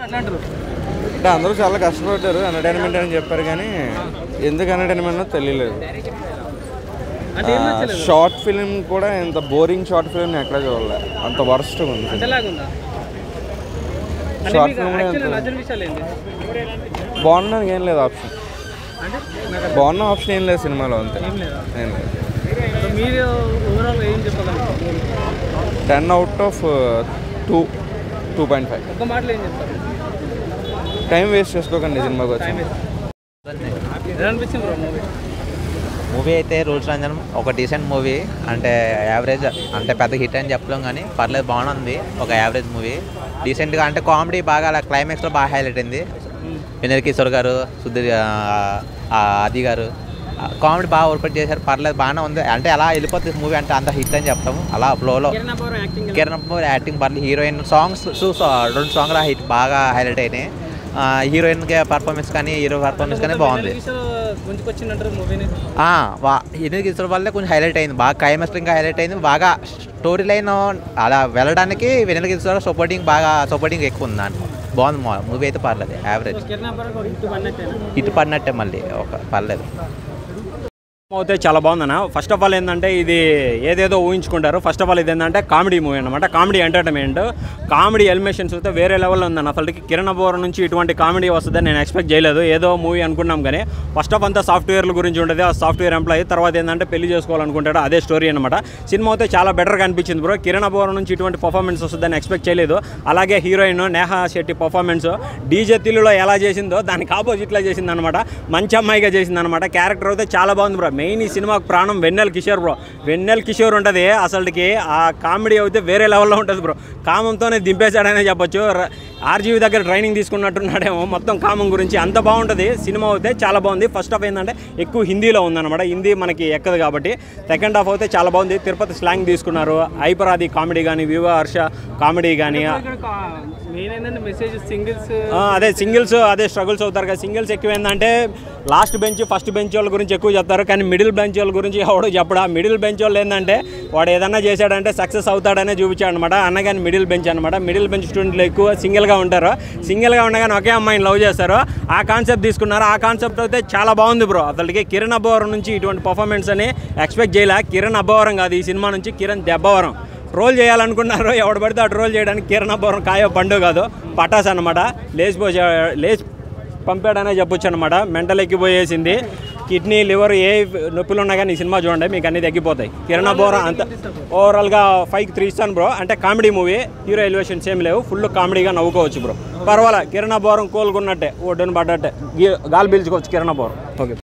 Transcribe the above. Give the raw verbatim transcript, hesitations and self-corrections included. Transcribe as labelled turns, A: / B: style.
A: అంటే అందరూ చాలా కష్టపడ్డారు ఎంటర్టైన్మెంట్ అని చెప్పారు కానీ ఎందుకు ఎంటర్టైన్మెంట్ తెలియలేదు. షార్ట్ ఫిల్మ్ కూడా ఇంత బోరింగ్ షార్ట్ ఫిల్మ్ ఎక్కడ చూడలే, అంత వరస్ట్ ఉంది. షార్ట్ ఫిల్మ్ బాగున్నానికి ఏం లేదు ఆప్షన్, బాగున్న ఆప్షన్ ఏం లేదు సినిమాలో, అంతే ఏం లేదు. Ten out of two two point five. Time waste చేసుకోకండి సినిమాకి వచ్చి.
B: మూవీ అయితే రూల్స్ రంజన్ ఒక డీసెంట్ మూవీ, అంటే యావరేజ్, అంటే పెద్ద హిట్ అని చెప్పలేం కానీ పర్లేదు, బాగుంది. ఒక యావరేజ్ మూవీ డీసెంట్గా, అంటే కామెడీ బాగా అలా క్లైమాక్స్లో బాగా హైలైట్ అయింది. వినయ్ కిషోర్ గారు, సుధీర్, ఆది గారు కామెడీ బాగా వర్కౌట్ చేశారు, పర్లేదు బాగానే ఉంది. అంటే అలా వెళ్ళిపోతుంది మూవీ, అంటే అంత హిట్ అని చెప్తాము. అలా ఫ్లోలో కిరణ్ అబ్బోర్ యాక్టింగ్ పర్లేదు. హీరోయిన్ సాంగ్స్ రెండు సాంగ్లు హిట్ బాగా హైలైట్ అయినాయి. హీరోయిన్కి పర్ఫార్మెన్స్ కానీ హీరో పర్ఫార్మెన్స్ కానీ బాగుంది. వినయ్ కిషోర్ వల్లే కొంచెం హైలైట్ అయింది, బాగా క్లైమాక్స్ ఇంకా హైలైట్ అయింది. బాగా స్టోరీ లైన్ అలా వెళ్ళడానికి వినయ్ కిషోర్ సపోర్టింగ్ బాగా సపోర్టింగ్ ఎక్కువ ఉంది దాంట్లో. బాగుంది మూవీ అయితే, పర్లేదు యావరేజ్, ఇటు పడినట్టే మళ్ళీ ఒక పర్లేదు.
C: అయితే చాలా బాగుందన్న. ఫస్ట్ ఆఫ్ ఆల్ ఏంటంటే ఇది ఏదేదో ఊహించుకుంటారు. ఫస్ట్ ఆఫ్ ఆల్ ఇది ఏంటంటే కామెడీ మూవీ అనమాట, కామెడీ ఎంటర్టైన్మెంట్, కామెడీ ఎలిమేషన్స్ అయితే వేరే లెవెల్లో ఉందన్న. అసలుకి కిరణ్ అబ్బోర్ నుంచి ఇటువంటి కామెడీ వస్తుందని నేను ఎక్స్పెక్ట్ చేయలేదు. ఏదో మూవీ అనుకున్నాం కానీ ఫస్ట్ ఆఫ్ అంతా సాఫ్ట్వేర్ల గురించి ఉంటుంది. ఆ సాఫ్ట్వేర్ ఎంప్లాయీ తర్వాత ఏంటంటే పెళ్లి చేసుకోవాలనుకుంటాడు, అదే స్టోరీ అనమాట. సినిమా అయితే చాలా బెటర్గా అనిపించింది బ్రో. కిరణ్ అబ్బోర్ నుంచి ఇటువంటి పర్ఫార్మెన్స్ వస్తుందని ఎక్స్పెక్ట్ చేయలేదు. అలాగే heroine Neha Shetty performance DJ తిల్లులో ఎలా చేసిందో దానికి ఆపోజిట్లో చేసింది అనమాట. మంచి అమ్మాయిగా చేసింది అనమాట. క్యారెక్టర్ అయితే చాలా బాగుంది బ్రో. మెయిన్ ఈ సినిమాకు ప్రాణం వెన్నెల కిషోర్ బ్రో. వెన్నెల కిషోర్ ఉంటుంది అసలుకి, ఆ కామెడీ అయితే వేరే లెవెల్లో ఉంటుంది బ్రో. కామంతోనే దింపేశాడనే చెప్పొచ్చు. ఆర్జీవి దగ్గర ట్రైనింగ్ తీసుకున్నట్టున్నాడేమో మొత్తం కామం గురించి, అంత బాగుంటుంది సినిమా అయితే, చాలా బాగుంది. ఫస్ట్ హాఫ్ ఏంటంటే ఎక్కువ హిందీలో ఉందన్నమాట, హిందీ మనకి ఎక్కదు కాబట్టి. సెకండ్ హాఫ్ అయితే చాలా బాగుంది. తిరుపతి స్లాంగ్ తీసుకున్నారు. ఐపరాది కామెడీ కానీ, వివా హర్ష కామెడీ కానీ, అదే సింగిల్స్ అదే స్ట్రగుల్స్ అవుతారు కదా. సింగిల్స్ ఎక్కువ ఏంటంటే లాస్ట్ బెంచ్ ఫస్ట్ బెంచ్ వాళ్ళ గురించి ఎక్కువ చెప్తారు కానీ మిడిల్ బెంచ్ వాళ్ళ గురించి ఎవడో చెప్పడా. మిడిల్ బెంచ్ వాళ్ళు ఏంటంటే వాడు ఏదన్నా చేశాడంటే సక్సెస్ అవుతాడనే చూపించాడు అనమాట. అన్నగాని మిడిల్ బెంచ్ అనమాట. మిడిల్ బెంచ్ స్టూడెంట్లు ఎక్కువ సింగిల్గా ఉంటారు. సింగిల్గా ఉండగానే ఒకే అమ్మాయిని లవ్ చేస్తారు. ఆ కాన్సెప్ట్ తీసుకున్నారు. ఆ కాన్సెప్ట్ అయితే చాలా బాగుంది బ్రో. అసలుకి కిరణ్ అబ్బోరం నుంచి ఇటువంటి పర్ఫార్మెన్స్ అని ఎక్స్పెక్ట్ చేయలే. కిరణ్ అబ్బోరం కాదు ఈ సినిమా నుంచి, కిరణ్ దెబ్బవరం. ట్రోల్ చేయాలనుకున్నారు, ఎవడు పడితే ఆ ట్రోల్ చేయడానికి కిరణ్ అబ్బోరం కాయో పండు కాదు, పటాస్ అనమాట. లేచిపో లేచి పంపాడనే చెప్పొచ్చు అనమాట. మెంటల్ ఎక్కిపోయేసింది. కిడ్నీ లివర్ ఏ నొప్పులు ఉన్నా కానీ ఈ సినిమా చూడండి మీకు అన్ని తగ్గిపోతాయి. కిరణ్ అబ్బోరం అంత ఓవరాల్గా ఫైవ్ త్రీ ఇస్తాను బ్రో. అంటే కామెడీ మూవీ, హీరో ఎలివేషన్స్ ఏం లేవు, ఫుల్ కామెడీగా నవ్వుకోవచ్చు బ్రో. పర్వాలే, కిరణ్ అబ్బోరం కోలుకున్నట్టే, ఒడ్డును పడ్డట్టే, గాలి పీల్చుకోవచ్చు కిరణ్ అబ్బోరం. ఓకే.